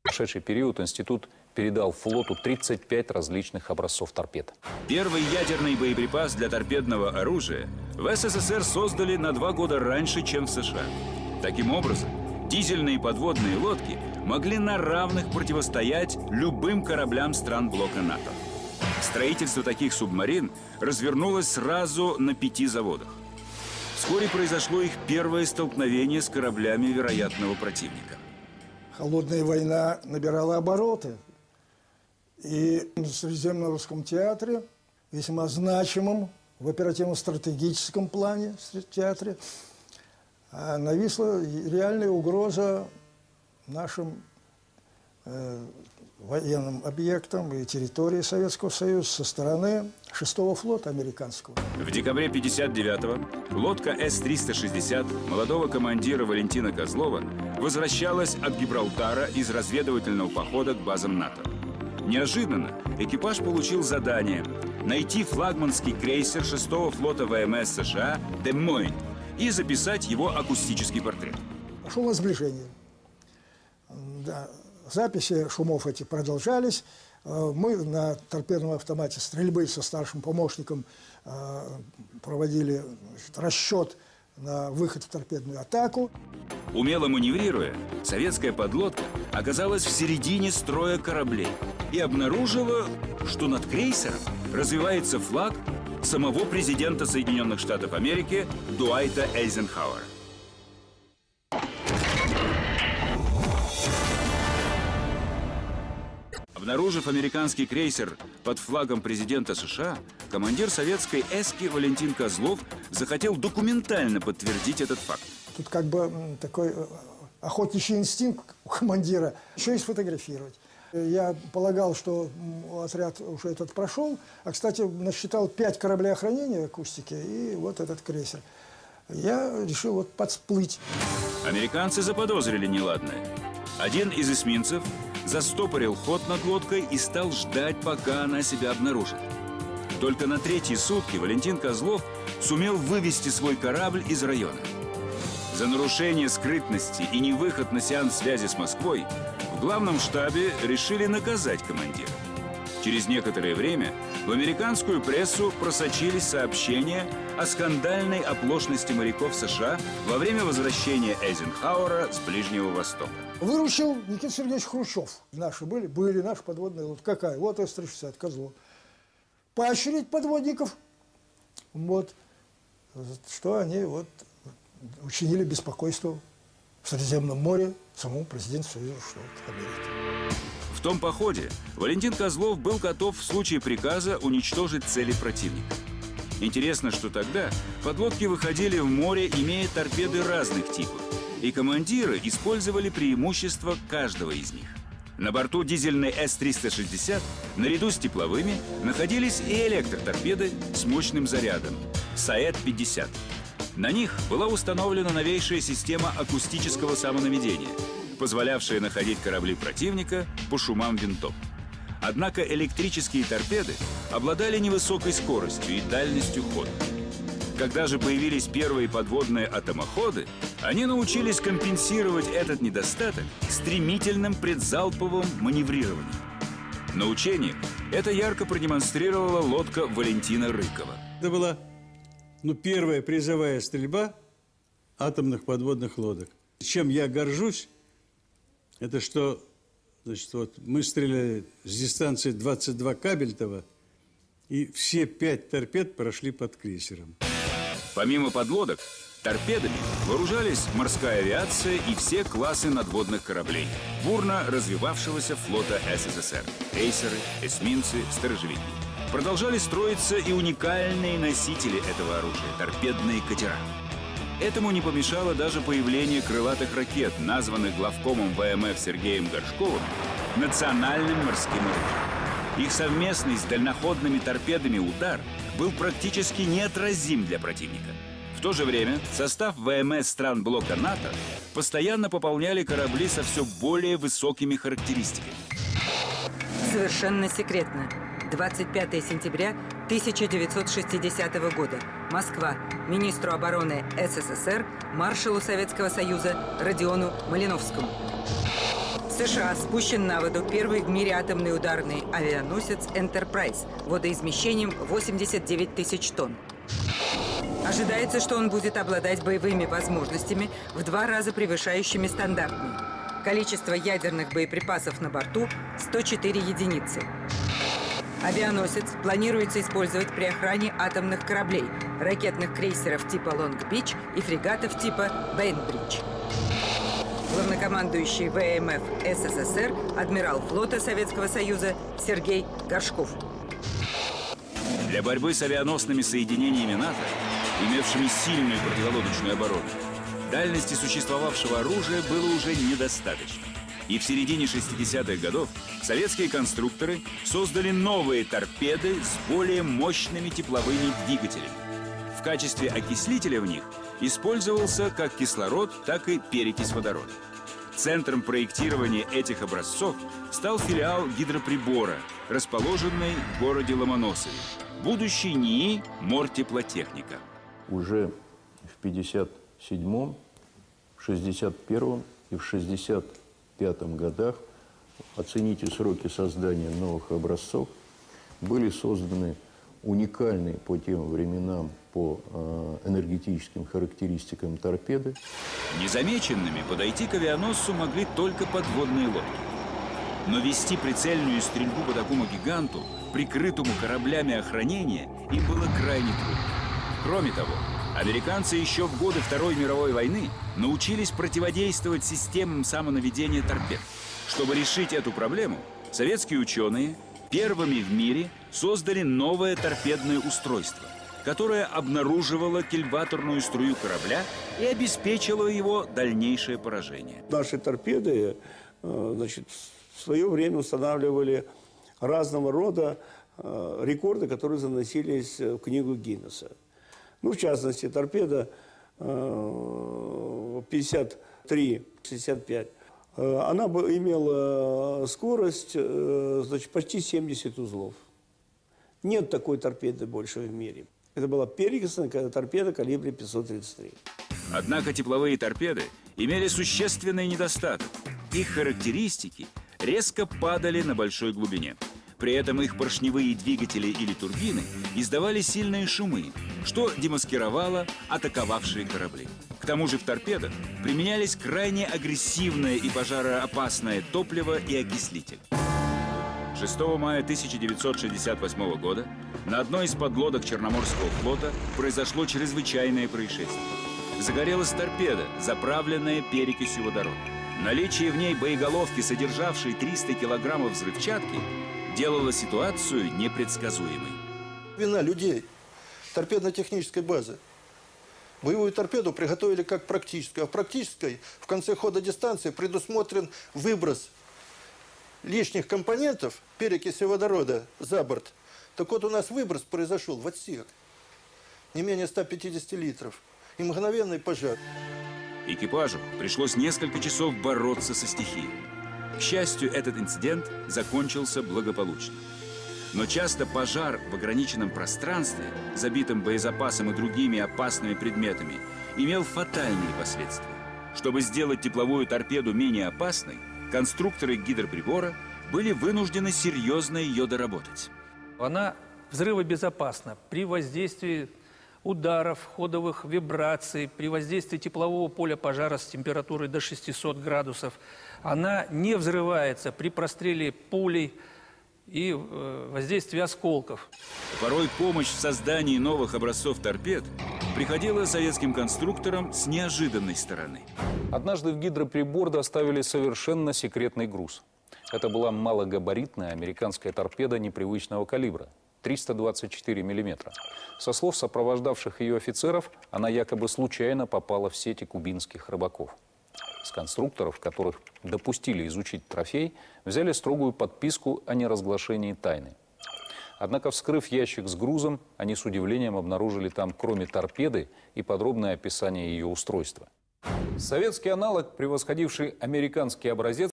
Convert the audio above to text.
В прошедший период институт передал флоту 35 различных образцов торпед. Первый ядерный боеприпас для торпедного оружия в СССР создали на 2 года раньше, чем в США. Таким образом, дизельные подводные лодки могли на равных противостоять любым кораблям стран блока НАТО. Строительство таких субмарин развернулось сразу на 5 заводах. Вскоре произошло их первое столкновение с кораблями вероятного противника. Холодная война набирала обороты. И в Средиземноморском театре, весьма значимом в оперативно-стратегическом плане театре, нависла реальная угроза нашим военным объектам и территории Советского Союза со стороны 6-го флота американского. В декабре 1959-го лодка С-360 молодого командира Валентина Козлова возвращалась от Гибралтара из разведывательного похода к базам НАТО. Неожиданно экипаж получил задание найти флагманский крейсер 6-го флота ВМС США «Де-Мойн» и записать его акустический портрет. Пошло сближение. Да. Записи шумов эти продолжались. Мы на торпедном автомате стрельбы со старшим помощником проводили расчет на выход в торпедную атаку. Умело маневрируя, советская подлодка оказалась в середине строя кораблей и обнаружила, что над крейсером развивается флаг самого президента Соединенных Штатов Америки Дуайта Эйзенхауэра. Обнаружив американский крейсер под флагом президента США, командир советской эски Валентин Козлов захотел документально подтвердить этот факт. Тут как бы такой охотничий инстинкт у командира, еще и сфотографировать. Я полагал, что отряд уже этот прошел, а, кстати, насчитал 5 кораблей охранения акустики и вот этот крейсер. Я решил вот подсплыть. Американцы заподозрили неладное. Один из эсминцев застопорил ход над лодкой и стал ждать, пока она себя обнаружит. Только на 3-е сутки Валентин Козлов сумел вывести свой корабль из района. За нарушение скрытности и невыход на сеанс связи с Москвой в главном штабе решили наказать командира. Через некоторое время в американскую прессу просочились сообщения о скандальной оплошности моряков США во время возвращения Эйзенхауэра с Ближнего Востока. Выручил Никита Сергеевич Хрущев. Наши были наши подводные лодки. Какая? Вот С-360, Козлов. Поощрить подводников. Вот. Что они вот учинили беспокойство в Средиземном море самому президенту Союза Штатов Америки. В том походе Валентин Козлов был готов в случае приказа уничтожить цели противника. Интересно, что тогда подлодки выходили в море, имея торпеды разных типов, и командиры использовали преимущества каждого из них. На борту дизельной С-360 наряду с тепловыми находились и электроторпеды с мощным зарядом САЭТ-50. На них была установлена новейшая система акустического самонаведения, позволявшая находить корабли противника по шумам винтов. Однако электрические торпеды обладали невысокой скоростью и дальностью хода. Когда же появились первые подводные атомоходы, они научились компенсировать этот недостаток стремительным предзалповым маневрированием. На учениях это ярко продемонстрировала лодка Валентина Рыкова. Это была первая призовая стрельба атомных подводных лодок. Чем я горжусь, это что, значит, вот мы стреляли с дистанции 22 кабельтова, и все 5 торпед прошли под крейсером. Помимо подлодок, торпедами вооружались морская авиация и все классы надводных кораблей бурно развивавшегося флота СССР. Крейсеры, эсминцы, сторожевики. Продолжали строиться и уникальные носители этого оружия – торпедные катера. Этому не помешало даже появление крылатых ракет, названных главкомом ВМФ Сергеем Горшковым национальным морским оружием. Их совместный с дальноходными торпедами удар был практически неотразим для противника. В то же время состав ВМС стран блока НАТО постоянно пополняли корабли со все более высокими характеристиками. Совершенно секретно. 25 сентября 1960 года. Москва. Министру обороны СССР, маршалу Советского Союза Родиону Малиновскому. США спущен на воду первый в мире атомный ударный авианосец «Энтерпрайз» водоизмещением 89 тысяч тонн. Ожидается, что он будет обладать боевыми возможностями в 2 раза превышающими стандартные. Количество ядерных боеприпасов на борту – 104 единицы. Авианосец планируется использовать при охране атомных кораблей, ракетных крейсеров типа «Лонг-Бич» и фрегатов типа «Бейнбридж». Главнокомандующий ВМФ СССР, адмирал флота Советского Союза Сергей Горшков. Для борьбы с авианосными соединениями НАТО, имевшими сильную противолодочную оборону, дальности существовавшего оружия было уже недостаточно. И в середине 60-х годов советские конструкторы создали новые торпеды с более мощными тепловыми двигателями. В качестве окислителя в них использовался как кислород, так и перекись водорода. Центром проектирования этих образцов стал филиал гидроприбора, расположенный в городе Ломоносове, будущий НИИ «Мортеплотехника». Уже в 1957-м, в 1961-м и в 1965 годах, оцените сроки создания новых образцов, были созданы уникальные по тем временам по энергетическим характеристикам торпеды. Незамеченными подойти к авианосцу могли только подводные лодки. Но вести прицельную стрельбу по такому гиганту, прикрытому кораблями охранения, им было крайне трудно. Кроме того, американцы еще в годы Второй мировой войны научились противодействовать системам самонаведения торпед. Чтобы решить эту проблему, советские ученые первыми в мире создали новое торпедное устройство, которое обнаруживало кильваторную струю корабля и обеспечило его дальнейшее поражение. Наши торпеды, значит, в свое время устанавливали разного рода рекорды, которые заносились в книгу Гиннесса. Ну, в частности, торпеда 53-65. Она имела скорость, значит, почти 70 узлов. Нет такой торпеды больше в мире. Это была перекисная торпеда калибра 533. Однако тепловые торпеды имели существенный недостаток. Их характеристики резко падали на большой глубине. При этом их поршневые двигатели или турбины издавали сильные шумы, что демаскировало атаковавшие корабли. К тому же в торпедах применялись крайне агрессивное и пожароопасное топливо и окислитель. 6 мая 1968 года на одной из подлодок Черноморского флота произошло чрезвычайное происшествие. Загорелась торпеда, заправленная перекисью водорода. Наличие в ней боеголовки, содержавшей 300 килограммов взрывчатки, делало ситуацию непредсказуемой. Вина людей, торпедно-технической базы. Боевую торпеду приготовили как практическую, а в практической в конце хода дистанции предусмотрен выброс лишних компонентов, перекиси водорода за борт. Так вот, у нас выброс произошел в отсек, не менее 150 литров, и мгновенный пожар. Экипажу пришлось несколько часов бороться со стихией. К счастью, этот инцидент закончился благополучно. Но часто пожар в ограниченном пространстве, забитом боезапасом и другими опасными предметами, имел фатальные последствия. Чтобы сделать тепловую торпеду менее опасной, конструкторы гидроприбора были вынуждены серьезно ее доработать. Она взрывобезопасна при воздействии ударов, ходовых вибраций, при воздействии теплового поля пожара с температурой до 600 градусов. Она не взрывается при простреле пулей и воздействии осколков. Порой помощь в создании новых образцов торпед приходила советским конструкторам с неожиданной стороны. Однажды в гидроприбор доставили совершенно секретный груз. Это была малогабаритная американская торпеда непривычного калибра – 324 мм. Со слов сопровождавших ее офицеров, она якобы случайно попала в сети кубинских рыбаков. С конструкторов, которых допустили изучить трофей, взяли строгую подписку о неразглашении тайны. Однако, вскрыв ящик с грузом, они с удивлением обнаружили там, кроме торпеды, и подробное описание ее устройства. Советский аналог, превосходивший американский образец,